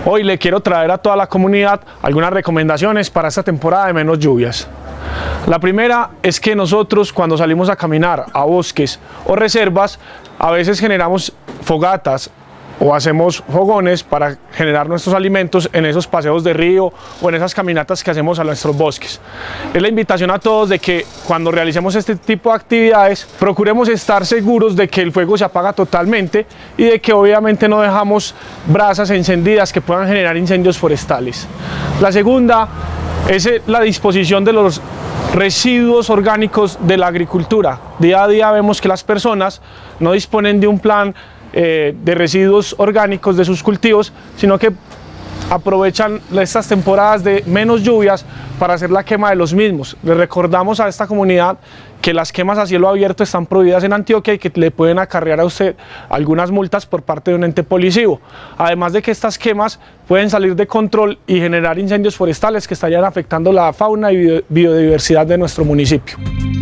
Hoy le quiero traer a toda la comunidad algunas recomendaciones para esta temporada de menos lluvias. La primera es que nosotros, cuando salimos a caminar a bosques o reservas, a veces generamos fogatas o hacemos fogones para generar nuestros alimentos en esos paseos de río o en esas caminatas que hacemos a nuestros bosques. Es la invitación a todos de que cuando realicemos este tipo de actividades procuremos estar seguros de que el fuego se apaga totalmente y de que obviamente no dejamos brasas encendidas que puedan generar incendios forestales. La segunda es la disposición de los residuos orgánicos de la agricultura. Día a día vemos que las personas no disponen de un plan de residuos orgánicos de sus cultivos, sino que aprovechan estas temporadas de menos lluvias para hacer la quema de los mismos. Le recordamos a esta comunidad que las quemas a cielo abierto están prohibidas en Antioquia y que le pueden acarrear a usted algunas multas por parte de un ente policivo. Además de que estas quemas pueden salir de control y generar incendios forestales que estarían afectando la fauna y biodiversidad de nuestro municipio.